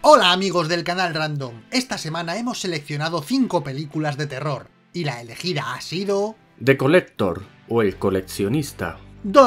Hola amigos del canal Random, esta semana hemos seleccionado 5 películas de terror, y la elegida ha sido... The Collector, o El Coleccionista.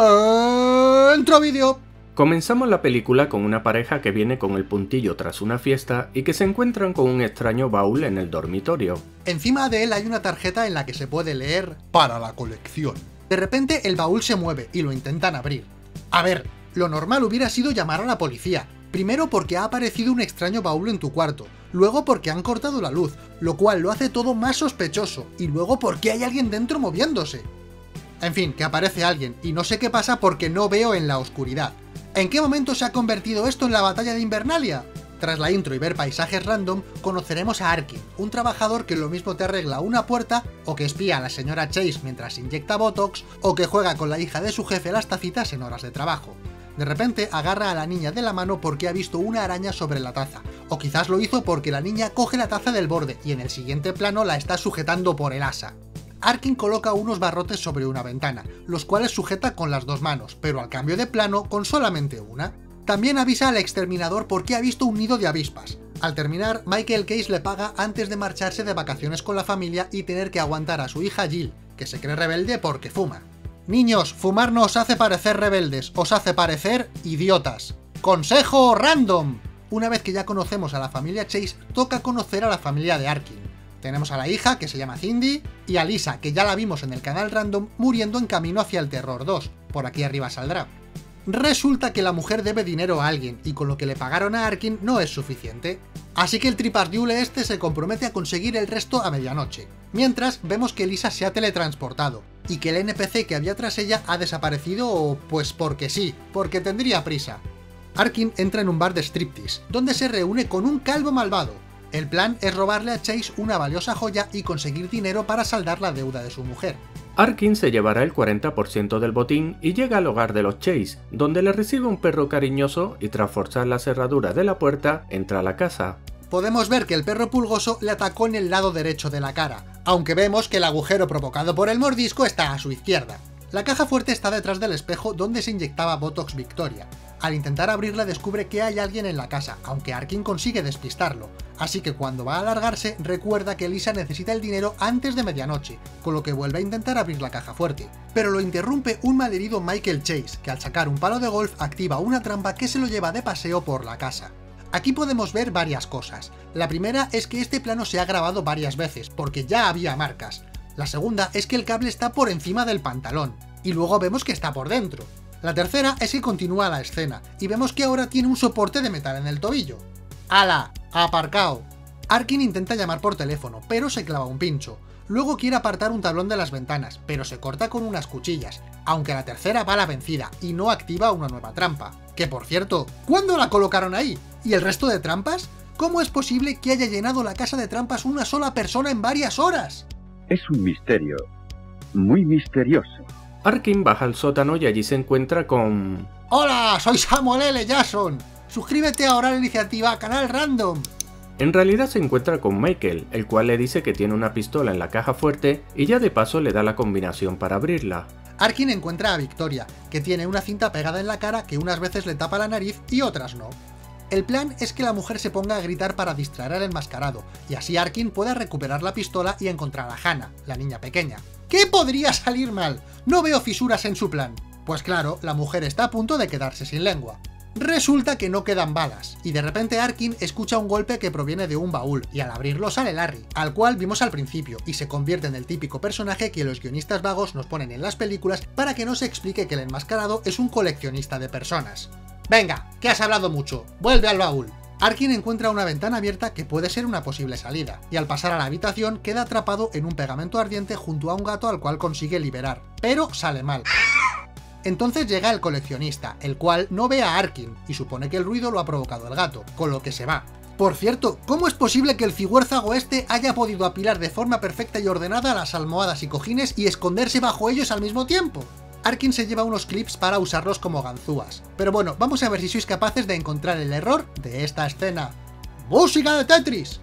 ¡Dentro vídeo! Comenzamos la película con una pareja que viene con el puntillo tras una fiesta y que se encuentran con un extraño baúl en el dormitorio. Encima de él hay una tarjeta en la que se puede leer "para la colección". De repente el baúl se mueve y lo intentan abrir. A ver, lo normal hubiera sido llamar a la policía. Primero porque ha aparecido un extraño baúl en tu cuarto, luego porque han cortado la luz, lo cual lo hace todo más sospechoso, y luego porque hay alguien dentro moviéndose. En fin, que aparece alguien, y no sé qué pasa porque no veo en la oscuridad. ¿En qué momento se ha convertido esto en la batalla de Invernalia? Tras la intro y ver paisajes random, conoceremos a Arkin, un trabajador que lo mismo te arregla una puerta, o que espía a la señora Chase mientras inyecta Botox, o que juega con la hija de su jefe las tacitas en horas de trabajo. De repente agarra a la niña de la mano porque ha visto una araña sobre la taza, o quizás lo hizo porque la niña coge la taza del borde y en el siguiente plano la está sujetando por el asa. Arkin coloca unos barrotes sobre una ventana, los cuales sujeta con las dos manos, pero al cambio de plano con solamente una. También avisa al exterminador porque ha visto un nido de avispas. Al terminar, Michael Case le paga antes de marcharse de vacaciones con la familia y tener que aguantar a su hija Jill, que se cree rebelde porque fuma. Niños, fumar no os hace parecer rebeldes, os hace parecer idiotas. ¡Consejo random! Una vez que ya conocemos a la familia Chase, toca conocer a la familia de Arkin. Tenemos a la hija, que se llama Cindy, y a Lisa, que ya la vimos en el canal Random, muriendo en camino hacia el Terror 2. Por aquí arriba saldrá. Resulta que la mujer debe dinero a alguien, y con lo que le pagaron a Arkin no es suficiente. Así que el tripardiule este se compromete a conseguir el resto a medianoche. Mientras, vemos que Lisa se ha teletransportado, y que el NPC que había tras ella ha desaparecido, pues porque sí, porque tendría prisa. Arkin entra en un bar de striptease, donde se reúne con un calvo malvado. El plan es robarle a Chase una valiosa joya y conseguir dinero para saldar la deuda de su mujer. Arkin se llevará el 40% del botín y llega al hogar de los Chase, donde le recibe un perro cariñoso y tras forzar la cerradura de la puerta, entra a la casa. Podemos ver que el perro pulgoso le atacó en el lado derecho de la cara, aunque vemos que el agujero provocado por el mordisco está a su izquierda. La caja fuerte está detrás del espejo donde se inyectaba Botox Victoria. Al intentar abrirla descubre que hay alguien en la casa, aunque Arkin consigue despistarlo, así que cuando va a alargarse recuerda que Lisa necesita el dinero antes de medianoche, con lo que vuelve a intentar abrir la caja fuerte. Pero lo interrumpe un malherido Michael Chase, que al sacar un palo de golf activa una trampa que se lo lleva de paseo por la casa. Aquí podemos ver varias cosas. La primera es que este plano se ha grabado varias veces, porque ya había marcas. La segunda es que el cable está por encima del pantalón, y luego vemos que está por dentro. La tercera es que continúa la escena, y vemos que ahora tiene un soporte de metal en el tobillo. ¡Hala! ¡Aparcao! Arkin intenta llamar por teléfono, pero se clava un pincho. Luego quiere apartar un tablón de las ventanas, pero se corta con unas cuchillas, aunque la tercera va a la vencida y no activa una nueva trampa. Que por cierto, ¿cuándo la colocaron ahí? ¿Y el resto de trampas? ¿Cómo es posible que haya llenado la casa de trampas una sola persona en varias horas? Es un misterio, muy misterioso. Arkin baja al sótano y allí se encuentra con... ¡Hola! Soy Samuel L. Jackson. Suscríbete ahora a la iniciativa Canal Random. En realidad se encuentra con Michael, el cual le dice que tiene una pistola en la caja fuerte y ya de paso le da la combinación para abrirla. Arkin encuentra a Victoria, que tiene una cinta pegada en la cara que unas veces le tapa la nariz y otras no. El plan es que la mujer se ponga a gritar para distraer al enmascarado, y así Arkin pueda recuperar la pistola y encontrar a Hannah, la niña pequeña. ¿Qué podría salir mal? No veo fisuras en su plan. Pues claro, la mujer está a punto de quedarse sin lengua. Resulta que no quedan balas, y de repente Arkin escucha un golpe que proviene de un baúl, y al abrirlo sale Larry, al cual vimos al principio, y se convierte en el típico personaje que los guionistas vagos nos ponen en las películas para que no se explique que el enmascarado es un coleccionista de personas. Venga, que has hablado mucho, vuelve al baúl. Arkin encuentra una ventana abierta que puede ser una posible salida, y al pasar a la habitación queda atrapado en un pegamento ardiente junto a un gato al cual consigue liberar, pero sale mal. Entonces llega el coleccionista, el cual no ve a Arkin, y supone que el ruido lo ha provocado el gato, con lo que se va. Por cierto, ¿cómo es posible que el cigüérzago este haya podido apilar de forma perfecta y ordenada las almohadas y cojines y esconderse bajo ellos al mismo tiempo? Arkin se lleva unos clips para usarlos como ganzúas. Pero bueno, vamos a ver si sois capaces de encontrar el error de esta escena. ¡Música de Tetris!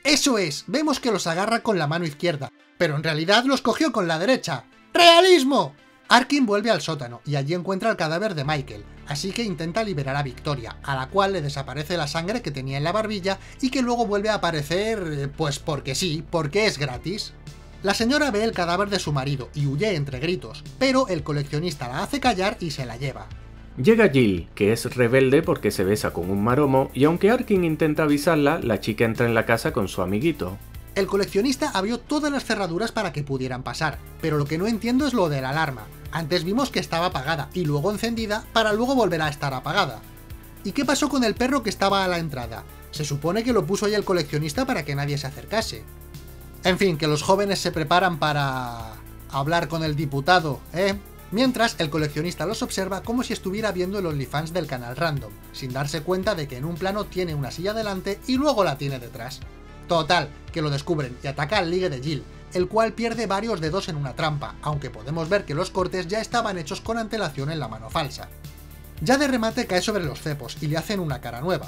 ¡Eso es! Vemos que los agarra con la mano izquierda, pero en realidad los cogió con la derecha. ¡Realismo! Arkin vuelve al sótano y allí encuentra el cadáver de Michael, así que intenta liberar a Victoria, a la cual le desaparece la sangre que tenía en la barbilla y que luego vuelve a aparecer, pues porque sí, porque es gratis. La señora ve el cadáver de su marido y huye entre gritos, pero el coleccionista la hace callar y se la lleva. Llega Jill, que es rebelde porque se besa con un maromo, y aunque Arkin intenta avisarla, la chica entra en la casa con su amiguito. El coleccionista abrió todas las cerraduras para que pudieran pasar, pero lo que no entiendo es lo de la alarma. Antes vimos que estaba apagada y luego encendida para luego volver a estar apagada. ¿Y qué pasó con el perro que estaba a la entrada? Se supone que lo puso ahí el coleccionista para que nadie se acercase. En fin, que los jóvenes se preparan para hablar con el diputado, ¿eh? Mientras, el coleccionista los observa como si estuviera viendo el OnlyFans del canal Random, sin darse cuenta de que en un plano tiene una silla delante y luego la tiene detrás. Total, que lo descubren y ataca al ligue de Jill, el cual pierde varios dedos en una trampa, aunque podemos ver que los cortes ya estaban hechos con antelación en la mano falsa. Ya de remate cae sobre los cepos y le hacen una cara nueva.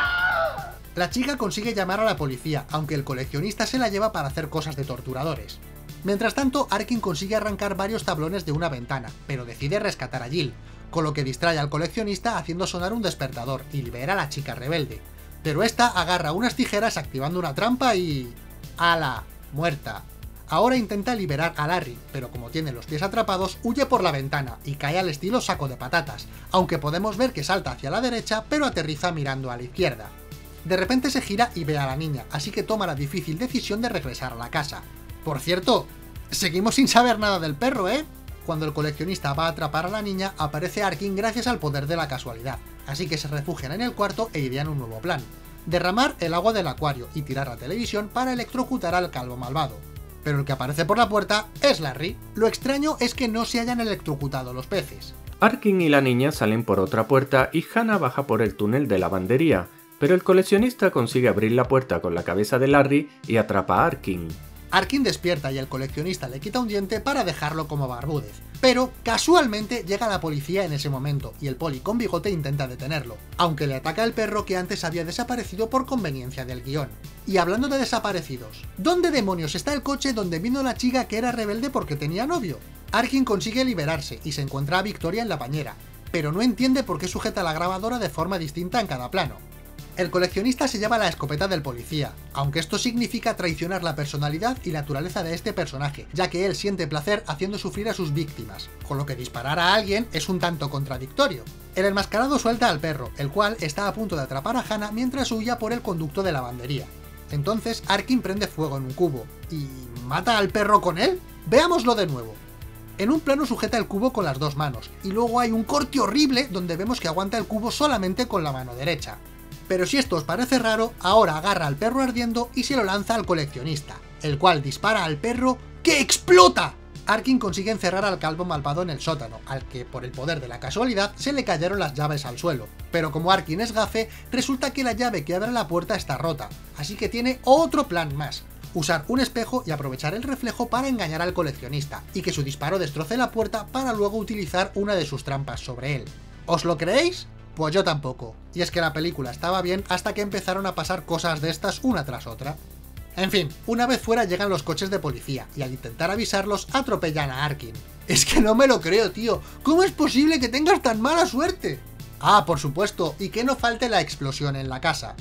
La chica consigue llamar a la policía, aunque el coleccionista se la lleva para hacer cosas de torturadores. Mientras tanto, Arkin consigue arrancar varios tablones de una ventana, pero decide rescatar a Jill, con lo que distrae al coleccionista haciendo sonar un despertador y libera a la chica rebelde. Pero esta agarra unas tijeras activando una trampa y... ¡Hala! Muerta. Ahora intenta liberar a Larry, pero como tiene los pies atrapados, huye por la ventana y cae al estilo saco de patatas, aunque podemos ver que salta hacia la derecha, pero aterriza mirando a la izquierda. De repente se gira y ve a la niña, así que toma la difícil decisión de regresar a la casa. Por cierto, seguimos sin saber nada del perro, ¿eh? Cuando el coleccionista va a atrapar a la niña, aparece Arkin gracias al poder de la casualidad, así que se refugian en el cuarto e idean un nuevo plan. Derramar el agua del acuario y tirar la televisión para electrocutar al calvo malvado. Pero el que aparece por la puerta es Larry. Lo extraño es que no se hayan electrocutado los peces. Arkin y la niña salen por otra puerta y Hannah baja por el túnel de lavandería, pero el coleccionista consigue abrir la puerta con la cabeza de Larry y atrapa a Arkin. Arkin despierta y el coleccionista le quita un diente para dejarlo como Barbúdez. Pero, casualmente, llega la policía en ese momento y el poli con bigote intenta detenerlo, aunque le ataca el perro que antes había desaparecido por conveniencia del guión. Y hablando de desaparecidos, ¿dónde demonios está el coche donde vino la chica que era rebelde porque tenía novio? Arkin consigue liberarse y se encuentra a Victoria en la bañera, pero no entiende por qué sujeta la grabadora de forma distinta en cada plano. El coleccionista se lleva la escopeta del policía, aunque esto significa traicionar la personalidad y naturaleza de este personaje, ya que él siente placer haciendo sufrir a sus víctimas, con lo que disparar a alguien es un tanto contradictorio. El enmascarado suelta al perro, el cual está a punto de atrapar a Hannah mientras huía por el conducto de lavandería. Entonces Arkin prende fuego en un cubo, ¿y mata al perro con él? Veámoslo de nuevo. En un plano sujeta el cubo con las dos manos, y luego hay un corte horrible donde vemos que aguanta el cubo solamente con la mano derecha. Pero si esto os parece raro, ahora agarra al perro ardiendo y se lo lanza al coleccionista, el cual dispara al perro ¡que explota! Arkin consigue encerrar al calvo malvado en el sótano, al que, por el poder de la casualidad, se le cayeron las llaves al suelo. Pero como Arkin es gafe, resulta que la llave que abre la puerta está rota, así que tiene otro plan más: usar un espejo y aprovechar el reflejo para engañar al coleccionista, y que su disparo destroce la puerta para luego utilizar una de sus trampas sobre él. ¿Os lo creéis? Pues yo tampoco, y es que la película estaba bien hasta que empezaron a pasar cosas de estas una tras otra. En fin, una vez fuera llegan los coches de policía, y al intentar avisarlos atropellan a Arkin. Es que no me lo creo, tío, ¿cómo es posible que tengas tan mala suerte? Ah, por supuesto, y que no falte la explosión en la casa.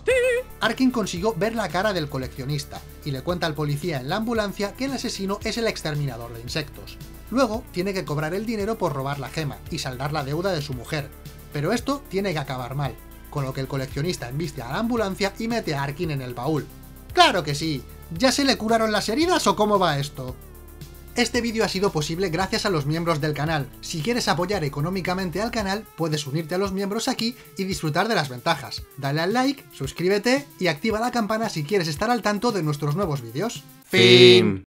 Arkin consiguió ver la cara del coleccionista, y le cuenta al policía en la ambulancia que el asesino es el exterminador de insectos. Luego, tiene que cobrar el dinero por robar la gema, y saldar la deuda de su mujer. Pero esto tiene que acabar mal, con lo que el coleccionista embiste a la ambulancia y mete a Arkin en el baúl. ¡Claro que sí! ¿Ya se le curaron las heridas o cómo va esto? Este vídeo ha sido posible gracias a los miembros del canal. Si quieres apoyar económicamente al canal, puedes unirte a los miembros aquí y disfrutar de las ventajas. Dale al like, suscríbete y activa la campana si quieres estar al tanto de nuestros nuevos vídeos. Fin.